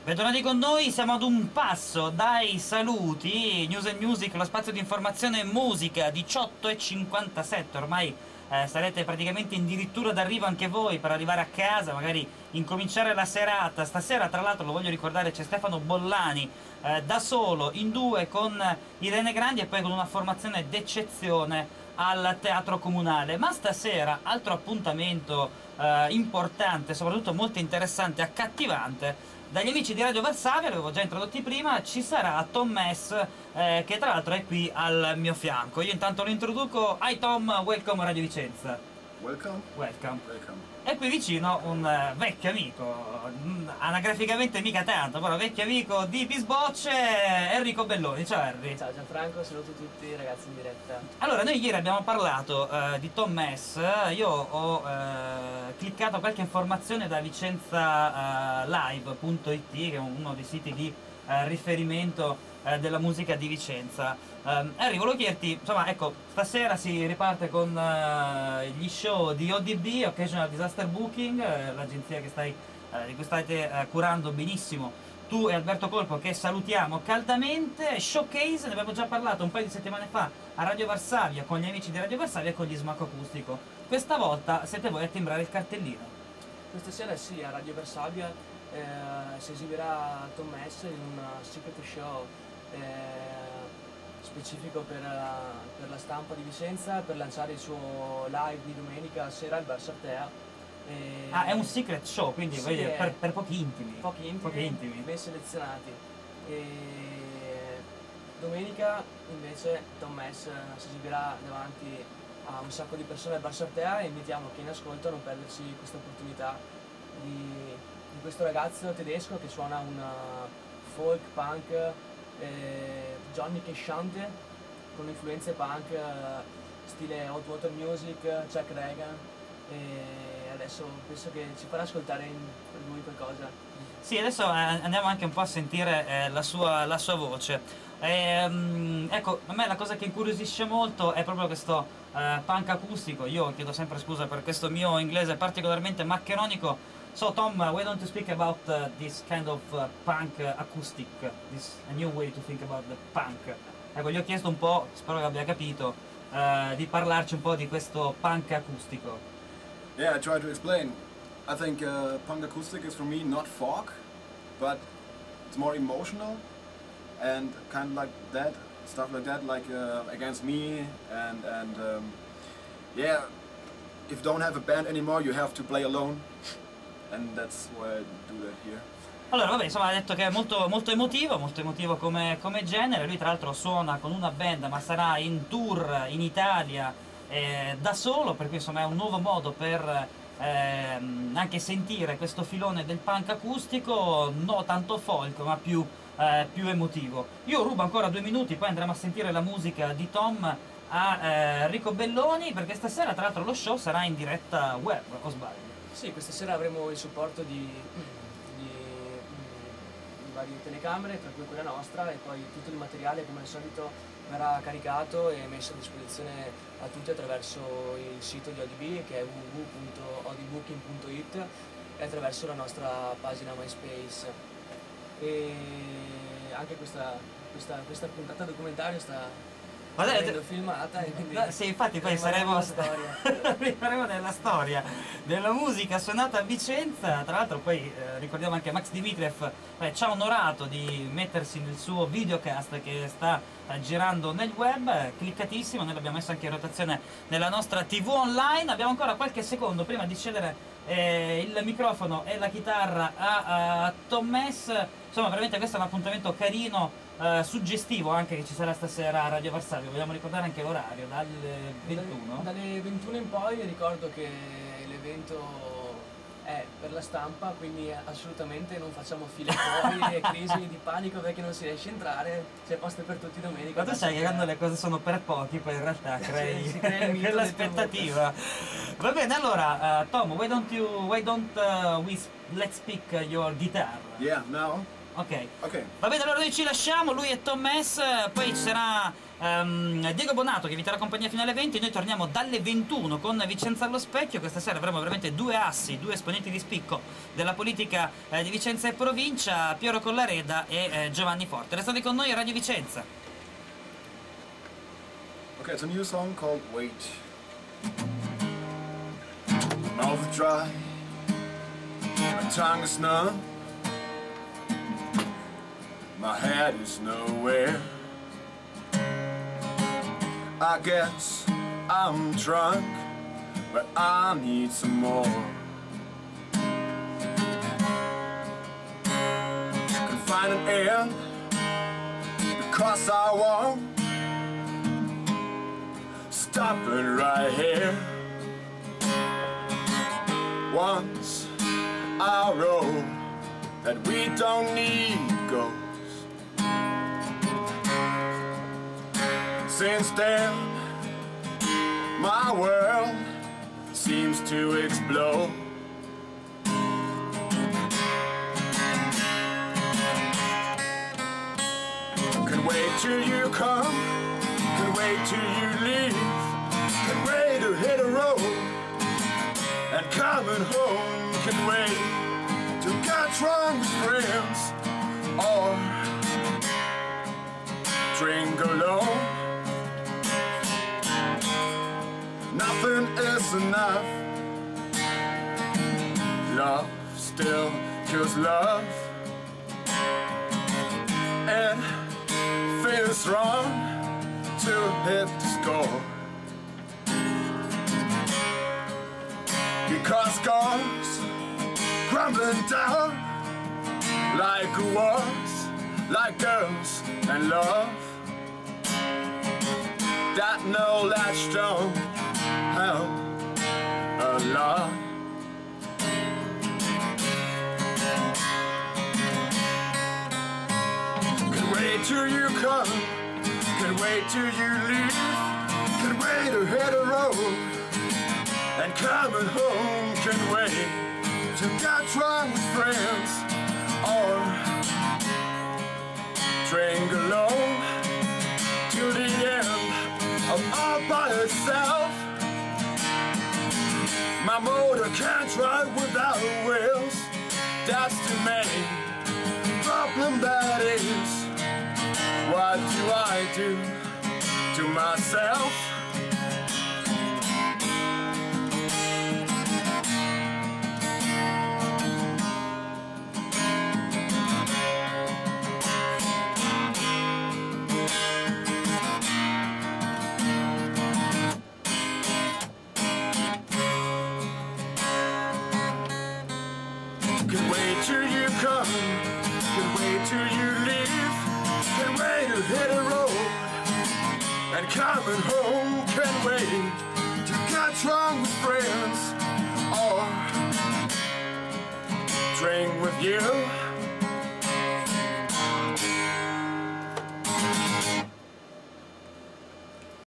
Bentornati con noi, siamo ad un passo dai saluti. News and Music, lo spazio di informazione e musica, 18:57, ormai sarete praticamente addirittura d'arrivo anche voi per arrivare a casa, magari incominciare la serata. Stasera tra l'altro, lo voglio ricordare, c'è Stefano Bollani da solo, in due con Irene Grandi e poi con una formazione d'eccezione al Teatro Comunale. Ma stasera, altro appuntamento importante, soprattutto molto interessante e accattivante, dagli amici di Radio Varsavia, l'avevo già introdotti prima, ci sarà Tom Mess, che tra l'altro è qui al mio fianco. Io intanto lo introduco. Hi Tom, welcome a Radio Vicenza. Welcome. Welcome. Welcome. E qui vicino un vecchio amico, anagraficamente mica tanto, però vecchio amico di Bisbocce, Enrico Belloni. Ciao Henry. Ciao Gianfranco, saluto tutti i ragazzi in diretta. Allora, noi ieri abbiamo parlato di Tom Mess. Io ho cliccato qualche informazione da vicenzalive.it, che è uno dei siti di riferimento della musica di Vicenza. Henry, volevo chiederti, insomma, ecco, stasera si riparte con gli show di ODB, Occasional Disaster Booking, l'agenzia che di cui state curando benissimo tu e Alberto Colpo, che salutiamo caldamente. Showcase, ne abbiamo già parlato un paio di settimane fa a Radio Varsavia con gli amici di Radio Varsavia e con gli Smacco Acustico. Questa volta siete voi a timbrare il cartellino. Questa sera sì, a Radio Varsavia si esibirà Tom Mess in un secret show specifico per la stampa di Vicenza, per lanciare il suo live di domenica sera al Bar Sartea. Ah, è un secret show, quindi sì, per pochi intimi. Pochi intimi, ben selezionati. E domenica invece Tom Mess si esibirà davanti a un sacco di persone al Bar Sartea e invitiamo chi in ascolto a non perdersi questa opportunità di questo ragazzo tedesco che suona un folk punk Johnny Cashante con influenze punk stile Hot Water Music, Chuck Reagan, e adesso penso che ci farà ascoltare per lui qualcosa. Sì, adesso andiamo anche un po' a sentire la sua voce. Ecco, a me la cosa che incuriosisce molto è proprio questo punk acustico. Io chiedo sempre scusa per questo mio inglese particolarmente maccheronico. So Tom, why don't you speak about this kind of punk acoustic, this a new way to think about the punk? Ecco, gli ho chiesto un po', spero che abbia capito, di parlarci un po' di questo punk acustico. Yeah, I try to explain. I think punk acoustic is for me not folk, but it's more emotional and kind of like that, stuff like that, like Against Me and yeah, if you don't have a band anymore, you have to play alone. And that's why I do that here. Allora, vabbè, insomma, ha detto che è molto emotivo come genere. Lui tra l'altro suona con una band, ma sarà in tour in Italia da solo, per cui insomma è un nuovo modo per anche sentire questo filone del punk acustico, no tanto folk, ma più emotivo. Io rubo ancora 2 minuti, poi andremo a sentire la musica di Tom a Enrico Belloni, perché stasera tra l'altro lo show sarà in diretta web, o sbaglio? Sì, questa sera avremo il supporto di varie telecamere, tra cui quella nostra, e poi tutto il materiale come al solito verrà caricato e messo a disposizione a tutti attraverso il sito di ODB, che è www.odbooking.it, e attraverso la nostra pagina MySpace. E anche questa puntata documentario sta venendo filmata e quindi sì, infatti poi saremo nella storia della musica suonata a Vicenza. Tra l'altro poi ricordiamo anche Max Dimitriev ci ha onorato di mettersi nel suo videocast che sta girando nel web, cliccatissimo. Noi l'abbiamo messo anche in rotazione nella nostra TV online. Abbiamo ancora qualche secondo prima di cedere il microfono e la chitarra a Tom Mess. Insomma, veramente questo è un appuntamento carino, suggestivo anche, che ci sarà stasera a Radio Varsavia. Vogliamo ricordare anche l'orario, dalle 21? Dalle 21 in poi. Ricordo che l'evento è per la stampa, quindi assolutamente non facciamo file fuori e crisi di panico perché non si riesce a entrare, c'è posto per tutti domenica. Ma tu sai che quando le cose sono per pochi poi in realtà crei quell'aspettativa. Va bene, allora Tom, why don't let's pick your guitar? Yeah, now. Ok. Okay. Va bene, allora noi ci lasciamo, lui è Tom S, poi ci sarà Diego Bonato che vi terrà compagnia fino alle 20, noi torniamo dalle 21 con Vicenza allo specchio. Questa sera avremo veramente due assi, due esponenti di spicco della politica di Vicenza e provincia, Piero Collareda e Giovanni Forte. Restate con noi a Radio Vicenza. Okay, it's a new song called Wait. Mouth is dry, my tongue is numb, my head is nowhere. I guess I'm drunk, but I need some more. Can find an end, because I won't stop it right here. Once I wrote that we don't need goals. Since then, my world seems to explode. Can wait till you come, can wait till you leave, can wait to hit a road, and coming home can wait to get drunk with friends or drink alone. Nothing is enough. Love still kills love. It feels wrong to hit the score, because scars crumbling down like wars, like girls and love that knowledge don't help a lot. Can wait till you come, can wait till you leave, can wait to hit a road, and coming home can wait to get drunk with friends or drink alone till the end of all by itself. My motor can't run without wheels. That's too many. Problem that is, what do I do to myself? Can wait till you come, can wait till you leave, can wait to hit a road, and coming home can wait to get drunk with friends or drink with you.